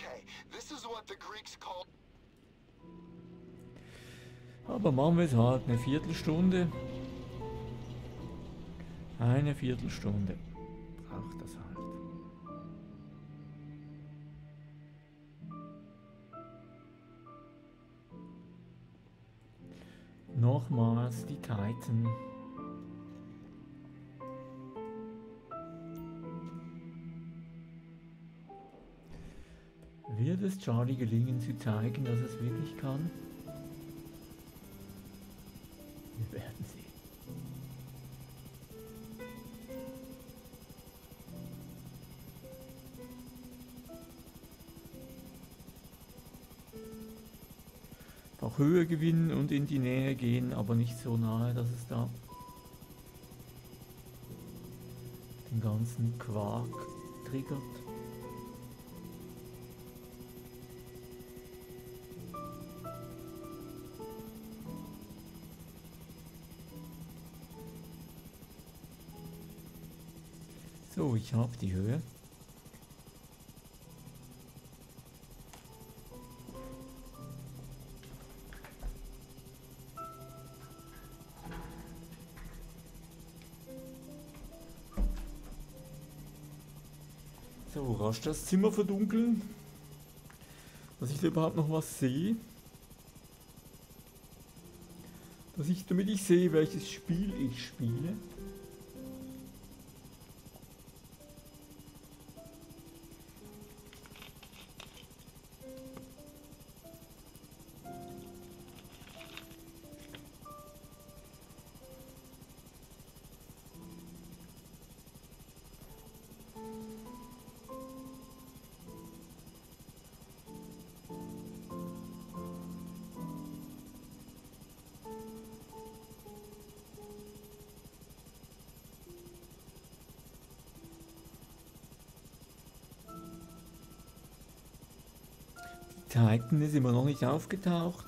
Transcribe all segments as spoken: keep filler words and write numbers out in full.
Aber machen wir es halt eine Viertelstunde. Eine Viertelstunde braucht das halt. Nochmals die Titan. Wird es Charlie gelingen zu zeigen, dass es wirklich kann? Wir werden sehen. Auch Höhe gewinnen und in die Nähe gehen, aber nicht so nahe, dass es da den ganzen Quark triggert. So, ich habe die Höhe. So, rasch das Zimmer verdunkeln, dass ich da überhaupt noch was sehe. Dass ich, damit ich sehe, welches Spiel ich spiele. Titan ist immer noch nicht aufgetaucht.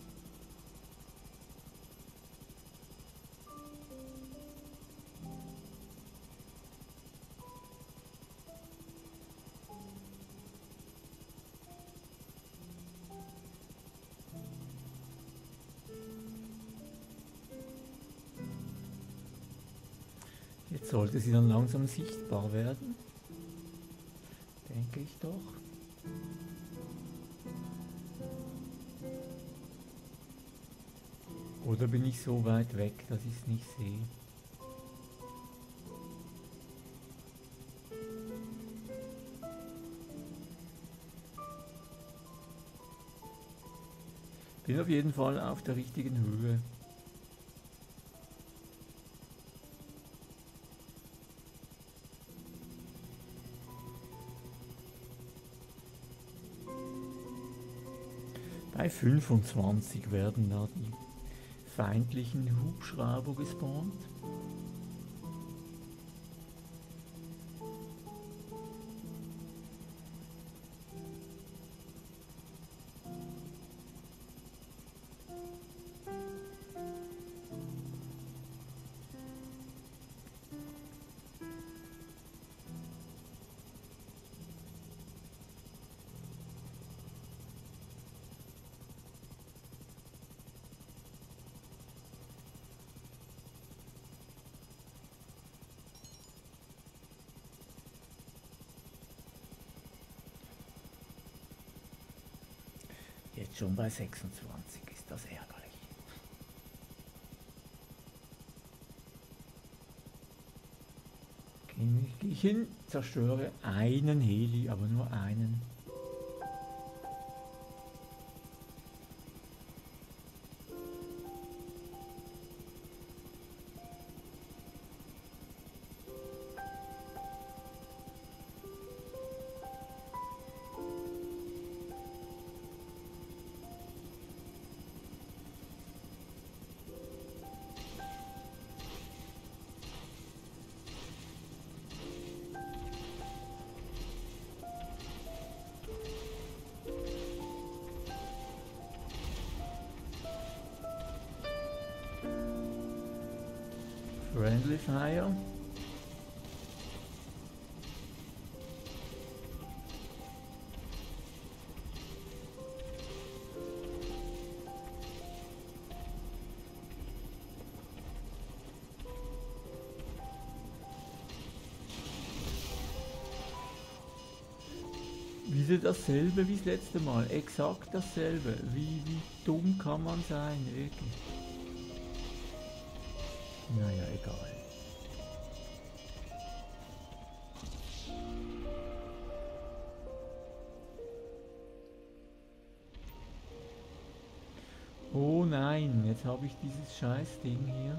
Jetzt sollte sie dann langsam sichtbar werden. Denke ich doch. Oder bin ich so weit weg, dass ich es nicht sehe? Bin auf jeden Fall auf der richtigen Höhe. Bei fünfundzwanzig werden da die feindlichen Hubschrauber gespawnt. Jetzt schon bei sechsundzwanzig, ist das ärgerlich. Gehe ich hin, zerstöre einen Heli, aber nur einen. Friendly Fire. wieder dasselbe wie das letzte Mal. Exakt dasselbe. Wie, wie dumm kann man sein, wirklich. Naja, egal. Oh nein, jetzt habe ich dieses scheiß Ding hier.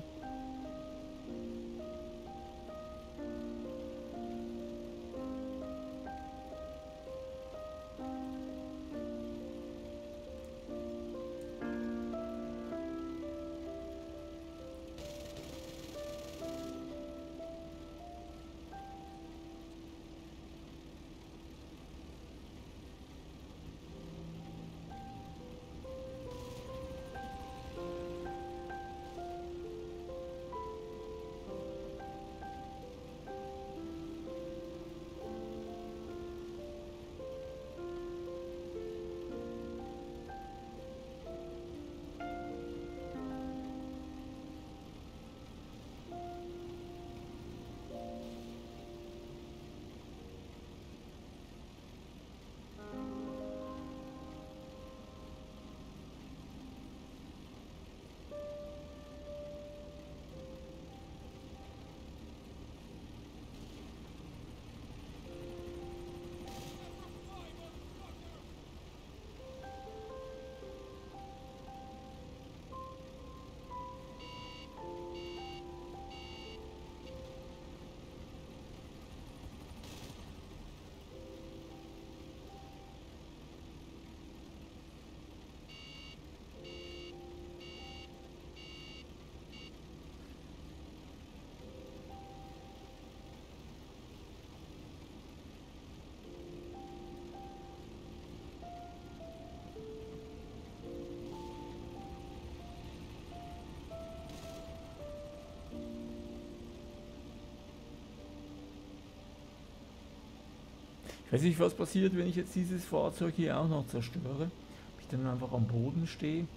Ich weiß nicht, was passiert, wenn ich jetzt dieses Fahrzeug hier auch noch zerstöre. Ob ich dann einfach am Boden stehe.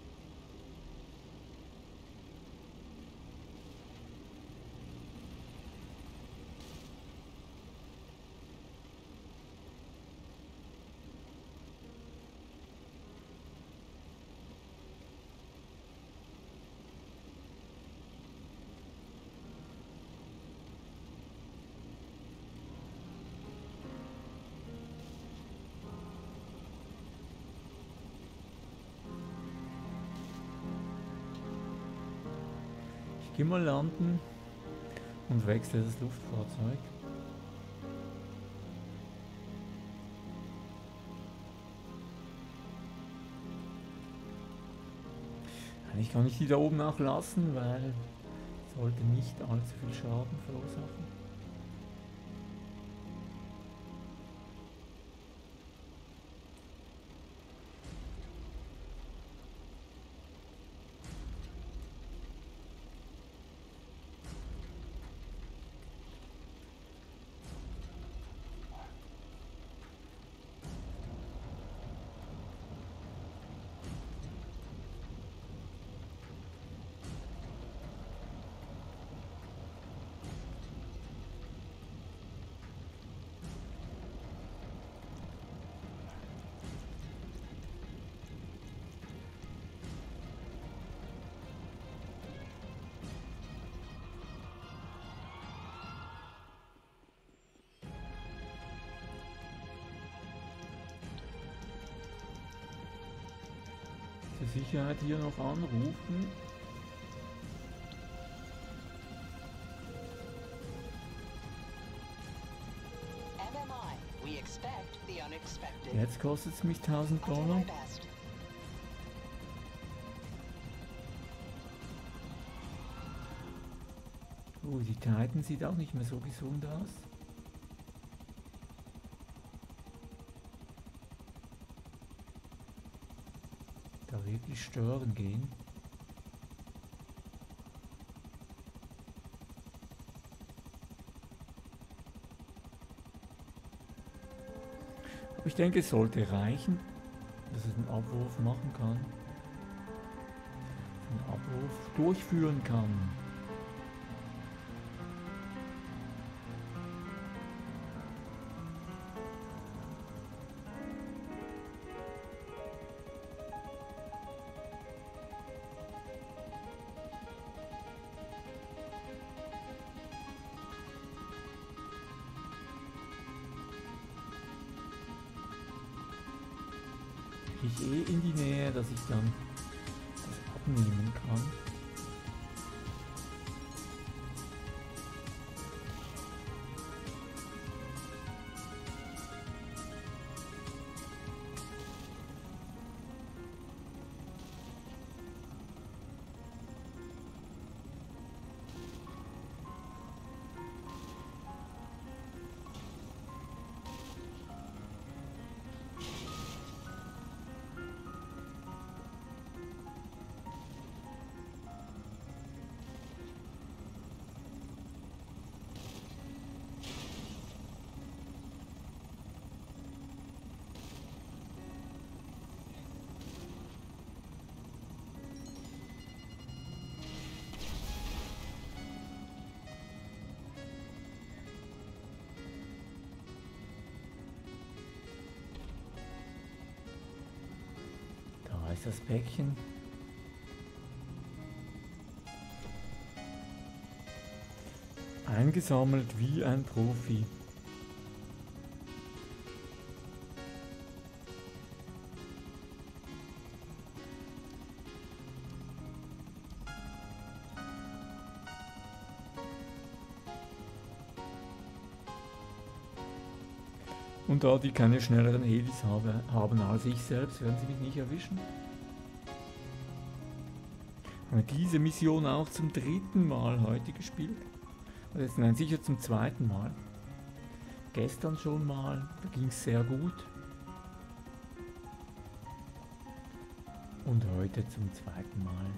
Ich gehe mal landen und wechsle das Luftfahrzeug. Eigentlich kann ich die da oben auch lassen, weil es sollte nicht allzu viel Schaden verursachen. Zur Sicherheit hier noch anrufen. Jetzt kostet es mich tausend Dollar. Oh, die Titan sieht auch nicht mehr so gesund aus. Da wirklich stören gehen. Aber ich denke, es sollte reichen, dass es einen Abwurf machen kann. Einen Abwurf durchführen kann. ich eh in die Nähe, dass ich dann das abnehmen kann. Da ist das Päckchen. Eingesammelt wie ein Profi. Und da die keine schnelleren Helis habe, haben als ich selbst, werden sie mich nicht erwischen. Habe diese Mission auch zum dritten Mal heute gespielt. Oder jetzt, nein, sicher zum zweiten Mal. Gestern schon mal, da ging es sehr gut. Und heute zum zweiten Mal.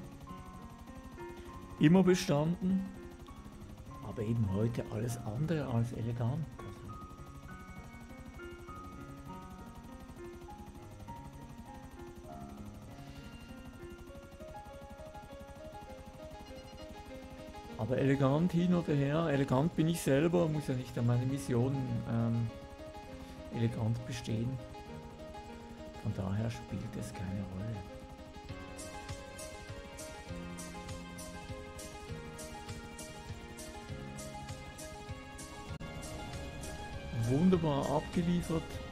Immer bestanden, aber eben heute alles andere als elegant. Aber elegant hin oder her, elegant bin ich selber, muss ja nicht an meine Mission ähm, elegant bestehen. Von daher spielt es keine Rolle. Wunderbar abgeliefert.